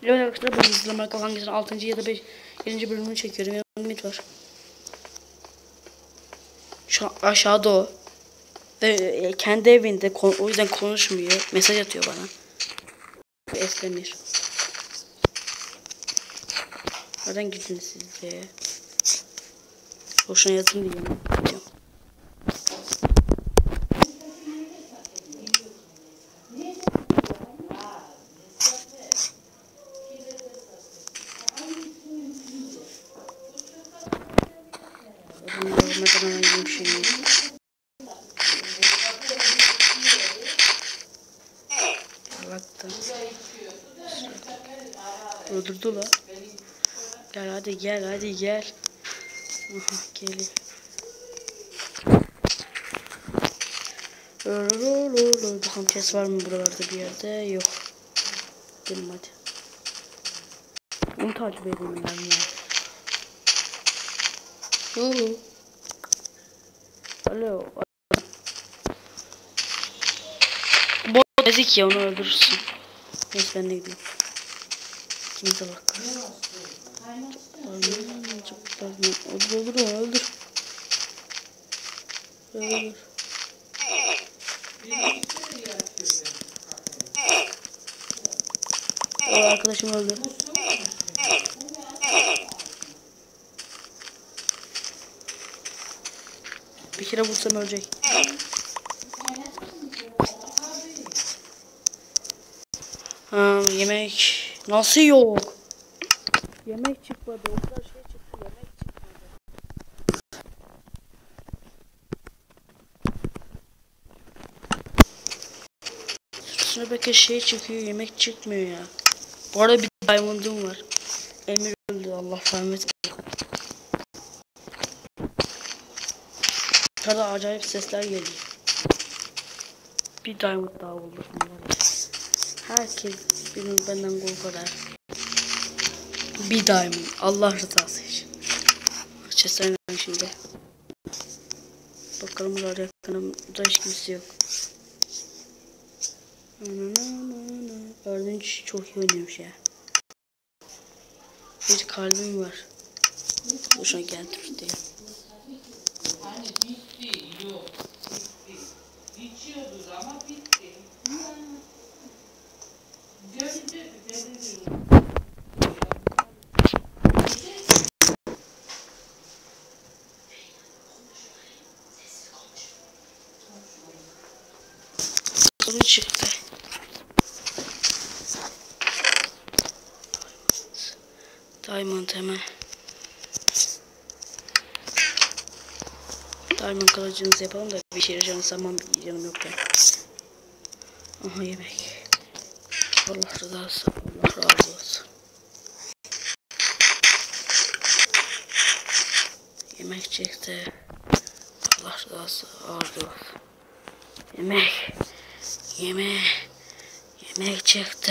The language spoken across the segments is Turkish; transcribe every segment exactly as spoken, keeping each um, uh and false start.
Evet arkadaşlar, bu izleme hangisinin altıncı ya da beşinci bölümünü çekiyorum. Yanımda Ümit var. Şu an aşağıda o. Ve kendi evinde, o yüzden konuşmuyor. Mesaj atıyor bana. Eslemir. Nereden gittiniz siz de? Boşuna yazın diye mi? Bir şey yok. Baktım. Öldürdü la. Gel hadi gel hadi gel. Aha gelin. Bakalım chest var mı buralarda bir yerde? Yok. Gelin hadi. Onu takip edeyim ben ya. Alo. Alo. Bot ezik ya, onu öldürürsün. Neyse ben de gideyim. Kimse bak. Öldür öldür öldür. Öldür. O arkadaşım öldü. Bir kere vursam ölecek. Ha, yemek nasıl yok? Yemek çıkmadı. O kadar şey çıktı, yemek çıkmadı. Sonra belki şey çıkıyor, yemek çıkmıyor ya. Bu arada bir diamond'um var. Emir öldü, Allah rahmet eylesin. Yukarıda acayip sesler geliyor. Bir diamond daha buldum. Herkes benim benden korkar. Bir diamond, Allah rızası için. Chest'ten şimdi. Bakalım burada yakınımda hiç kimse yok. Ördünç çok iyi oynuyormuş ya. Bir kalbim var. Boşuna geldi diye. Hani bitti, yok, bitti. İçiyorduk ama bitti. Gördü, gördü. Soru çıktı. Diamond hemen. Diamond kılıcınızı yapalım da bir şey yarayacağını sanmam, yanım yok ya. Aha yemek. Allah razı olsun. Allah razı olsun. Yemek çıktı. Allah razı olsun. Yemek. Yemek. Yemek çıktı.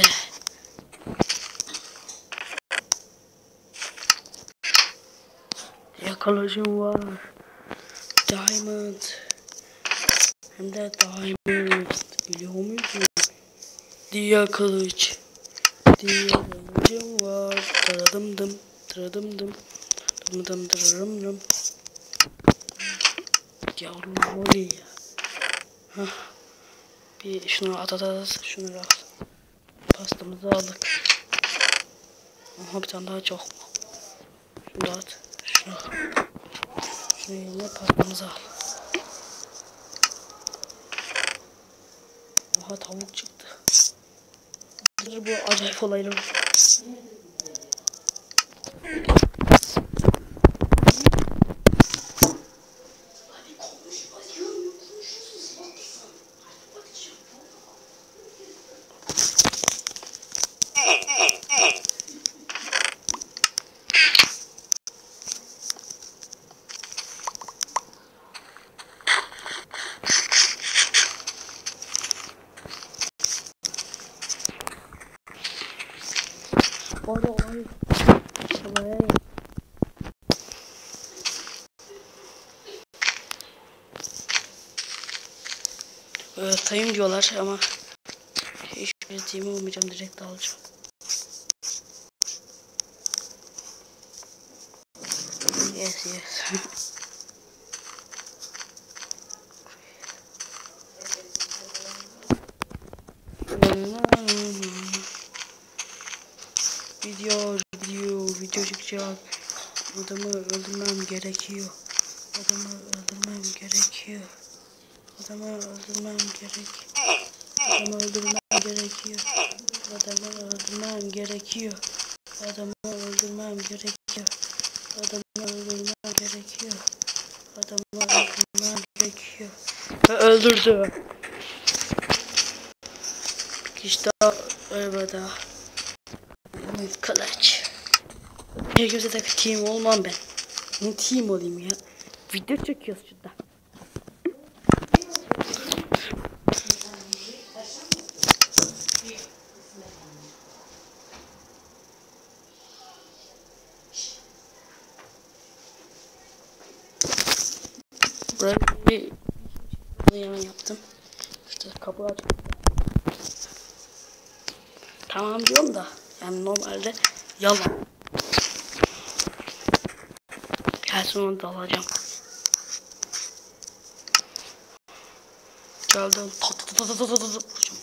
Yakalayıcım var. Diamond. Hem de diamond. Biliyor muydun? Diye kılıç. Diye kılıcım var. Taradım dım. Taradım dım. Dım dım taradım dım. Yavrum o ne ya? Hah. Bir şunu at at at. Şunu al. Pastamızı aldık. Aha bir tane daha çok. Şunu da at. Şunu. Şunu yerine pastamızı al. Aha tavuk çıktı. Bu acayip olaylar. Orada olay. Olay. Ee, tayım diyorlar ama hiçbir tayım olmayacağım, direkt alacağım. Yes yes. Video video video çıkacak. Adamı öldürmem gerekiyor. Adamı öldürmem gerekiyor. Adamı öldürmem gerek. Adamı öldürmem gerekiyor. Adamı öldürmem gerekiyor. Adamı öldürmem gerekiyor. Adamı öldürmem gerekiyor. Adamı öldürmem gerekiyor. Ve öldürdü. İşte arabada. Kılıç. Herkese de team olmam ben. Ne team olayım ya? Video çekiyoruz şurada. Buraya bir yan yaptım. İşte kapı açık. Tamam diyorum da yani normalde yalan. Gelsin onu da alacağım. Geldim. Tat tat tat tat tat tat vuracağım.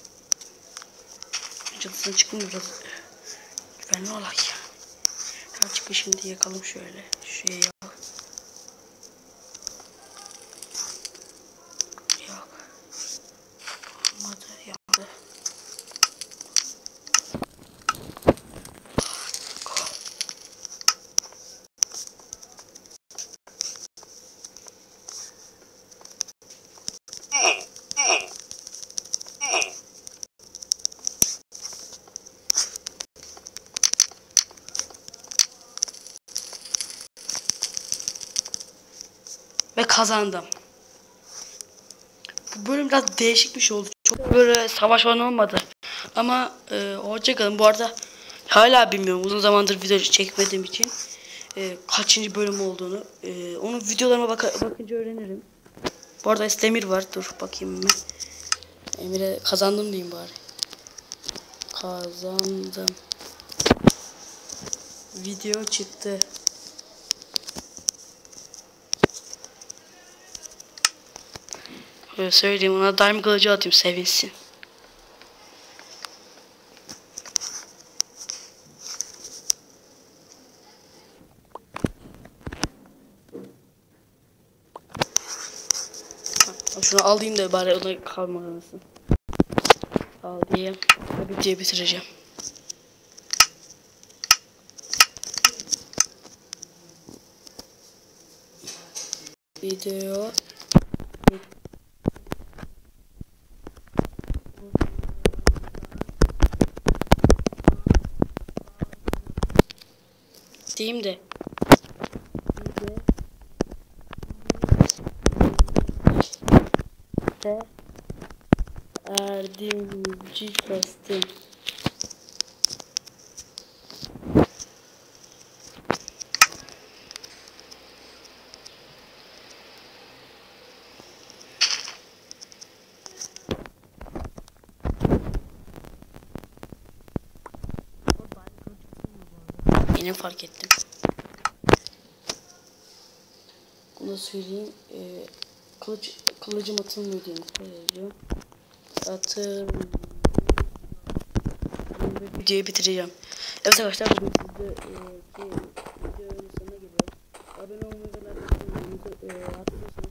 Çatısına çıkın biraz. Güvenli olak ya. Her çıkın şimdi yakalım şöyle. Şuraya yak. Yak. Olmadı. Yaktı. Ve kazandım. Bu bölüm biraz değişik bir şey oldu. Çok böyle savaş falan olmadı. Ama e, hoşçakalın. Bu arada hala bilmiyorum. Uzun zamandır video çekmediğim için e, kaçıncı bölüm olduğunu. E, onun videolarıma baka, bakınca öğrenirim. Bu arada Demir var. Dur bakayım mı? Emir'e kazandım diyeyim bari. Kazandım. Video çıktı. Böyle söyleyeyim, ona daim kılıcı atayım, sevinsin. Ha, şunu alayım da bari ona kalmasın. Alayım. Videoyu bitireceğim. Video. Diyeyim de. De Erdinci kestim. Yine fark ettim. Bunu söyleyeyim. Ee, kılıç, kılıcım atılmıyor diyeyim. Kılıcım atılmıyor. Videoyu bitireceğim. Evet arkadaşlar, bugün sizde e, ki, videonun sonuna geliyorum. Abone olmayı ve like atmayı hatırlıyorsunuz.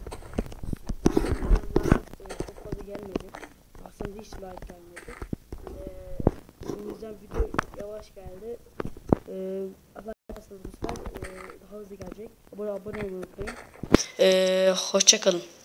E, çok fazla gelmedi. Aslında hiç like gelmedi. E, yüzden video yavaş geldi. E, arkadaşlar bu sefer e, daha hızlı gelecek. Abone, abone olmayı unutmayın. E, hoşça kalın.